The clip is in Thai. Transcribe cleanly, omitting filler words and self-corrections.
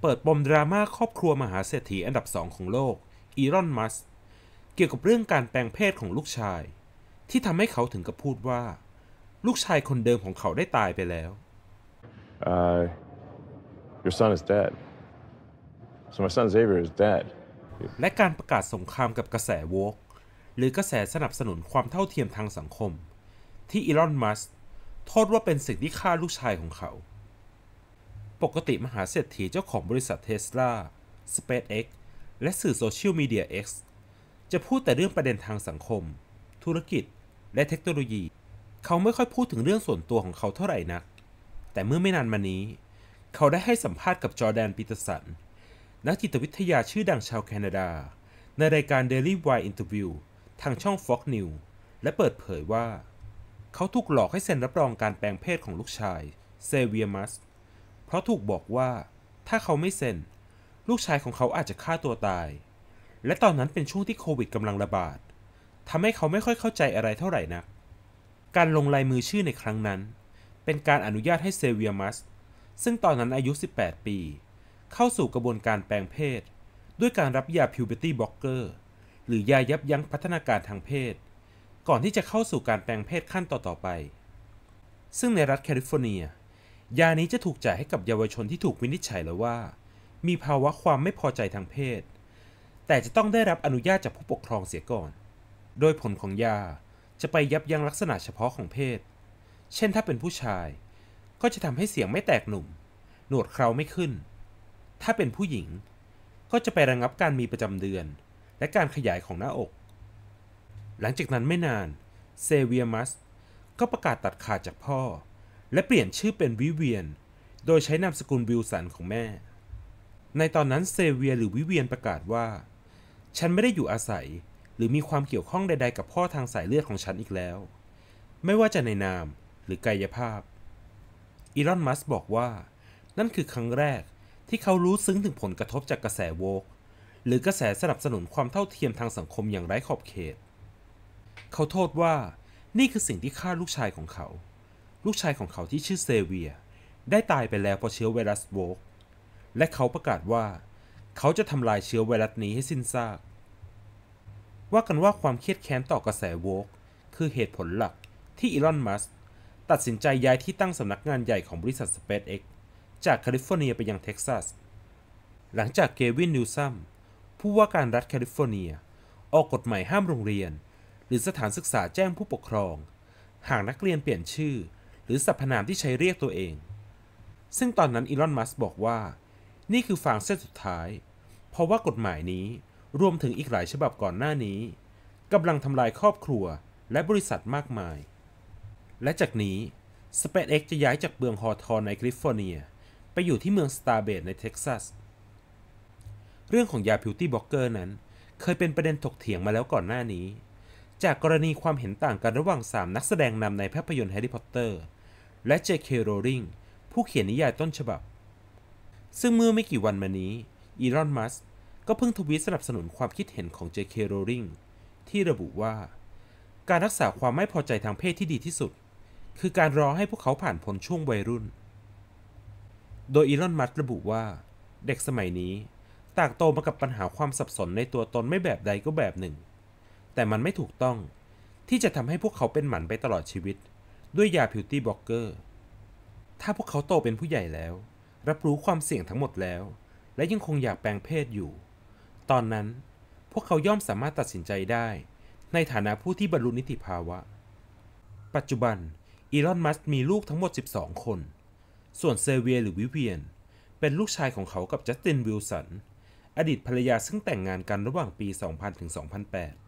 ปิดปมดราม่าครอบครัวมหาเศรษฐีอันดับ2ของโลกอีลอนมัสก์เกี่ยวกับเรื่องการแปลงเพศของลูกชายที่ทำให้เขาถึงกับพูดว่าลูกชายคนเดิมของเขาได้ตายไปแล้ว Your son is dead. So my son Xavier is dead. และการประกาศสงครามกับกระแสโวกหรือกระแสสนับสนุนความเท่าเทียมทางสังคมที่อีลอนมัสก์โทษว่าเป็นสิ่งที่ฆ่าลูกชายของเขาปกติมหาเศรษฐีเจ้าของบริษัทเทสลา SpaceX และสื่อโซเชียลมีเดีย X จะพูดแต่เรื่องประเด็นทางสังคมธุรกิจและเทคโนโลยีเขาไม่ค่อยพูดถึงเรื่องส่วนตัวของเขาเท่าไหร่นักแต่เมื่อไม่นานมานี้เขาได้ให้สัมภาษณ์กับจอร์แดน ปีเตอร์สันนักจิตวิทยาชื่อดังชาวแคนาดาในรายการ Daily Wire Interview ทางช่อง Fox News และเปิดเผยว่าเขาถูกหลอกให้เซ็นรับรองการแปลงเพศของลูกชายเซเวียร์มัสก์เพราะถูกบอกว่าถ้าเขาไม่เซ็นลูกชายของเขาอาจจะฆ่าตัวตายและตอนนั้นเป็นช่วงที่โควิดกำลังระบาดทำให้เขาไม่ค่อยเข้าใจอะไรเท่าไหร่นักการลงลายมือชื่อในครั้งนั้นเป็นการอนุญาตให้เซเวียร์มัสก์ซึ่งตอนนั้นอายุ18 ปีเข้าสู่กระบวนการแปลงเพศด้วยการรับยา puberty blocker หรือยายับยั้งพัฒนาการทางเพศก่อนที่จะเข้าสู่การแปลงเพศขั้นต่อๆไปซึ่งในรัฐแคลิฟอร์เนียยานี้จะถูกจ่ายให้กับเยาวชนที่ถูกวินิจฉัยแล้วว่ามีภาวะความไม่พอใจทางเพศแต่จะต้องได้รับอนุญาตจากผู้ปกครองเสียก่อนโดยผลของยาจะไปยับยั้งลักษณะเฉพาะของเพศเช่นถ้าเป็นผู้ชายก็จะทำให้เสียงไม่แตกหนุ่มหนวดเคราไม่ขึ้นถ้าเป็นผู้หญิงก็จะไประงับการมีประจำเดือนและการขยายของหน้าอกหลังจากนั้นไม่นานเซเวียร์มัสก์ก็ประกาศตัดขาดจากพ่อและเปลี่ยนชื่อเป็นวิเวียนโดยใช้นามสกุลวิลสันของแม่ในตอนนั้นเซเวียร์หรือวิเวียนประกาศว่าฉันไม่ได้อยู่อาศัยหรือมีความเกี่ยวข้องใดๆกับพ่อทางสายเลือดของฉันอีกแล้วไม่ว่าจะในนามหรือกายภาพอีลอนมัสก์บอกว่านั่นคือครั้งแรกที่เขารู้ซึ้งถึงผลกระทบจากกระแสโวกหรือกระแสสนับสนุนความเท่าเทียมทางสังคมอย่างไร้ขอบเขตเขาโทษว่านี่คือสิ่งที่ฆ่าลูกชายของเขาลูกชายของเขาที่ชื่อเซเวียร์ได้ตายไปแล้วเพราะเชื้อไวรัสโวกและเขาประกาศว่าเขาจะทำลายเชื้อไวรัสนี้ให้สิ้นซากว่ากันว่าความเครียดแค้นต่อกระแสโวกคือเหตุผลหลักที่อีลอนมัสก์ตัดสินใจย้ายที่ตั้งสำนักงานใหญ่ของบริษัท SpaceX จากแคลิฟอร์เนียไปยังเท็กซัสหลังจากเกวิน นิวซัมผู้ว่าการรัฐแคลิฟอร์เนียออกกฎหมายห้ามโรงเรียนหรือสถานศึกษาแจ้งผู้ปกครองหากนักเรียนเปลี่ยนชื่อหรือสรรพนามที่ใช้เรียกตัวเองซึ่งตอนนั้นอีลอนมัสก์บอกว่านี่คือฟางเส้นสุดท้ายเพราะว่ากฎหมายนี้รวมถึงอีกหลายฉบับก่อนหน้านี้กำลังทำลายครอบครัวและบริษัทมากมายและจากนี้ SpaceX จะย้ายจากเมืองฮอว์ทอนในแคลิฟอร์เนียไปอยู่ที่เมืองสตาร์เบดในเท็กซัสเรื่องของยา Puberty Blocker นั้นเคยเป็นประเด็นถกเถียงมาแล้วก่อนหน้านี้จากกรณีความเห็นต่างกันระหว่าง3นักแสดงนำในภาพยนตร์แฮร์รี่พอตเตอร์และ J.K. Rowling ผู้เขียนนิยายต้นฉบับซึ่งเมื่อไม่กี่วันมานี้อีลอนมัสก์ก็เพิ่งทวีตสนับสนุนความคิดเห็นของ J.K. Rowling ที่ระบุว่าการรักษาความไม่พอใจทางเพศที่ดีที่สุดคือการรอให้พวกเขาผ่านพ้นช่วงวัยรุ่นโดยอีลอนมัสก์ระบุว่าเด็กสมัยนี้ต่างโตมากับปัญหาความสับสนในตัวตนไม่แบบใดก็แบบหนึ่งแต่มันไม่ถูกต้องที่จะทำให้พวกเขาเป็นหมันไปตลอดชีวิตด้วยยา Puberty Blocker ถ้าพวกเขาโตเป็นผู้ใหญ่แล้วรับรู้ความเสี่ยงทั้งหมดแล้วและยังคงอยากแปลงเพศอยู่ตอนนั้นพวกเขาย่อมสามารถตัดสินใจได้ในฐานะผู้ที่บรรลุนิติภาวะปัจจุบันอีลอนมัสก์มีลูกทั้งหมด12คนส่วนเซเวียร์หรือวิเวียนเป็นลูกชายของเขากับจัสติน วิลสันอดีตภรรยาซึ่งแต่งงานกันระหว่างปี 2000 ถึง 2008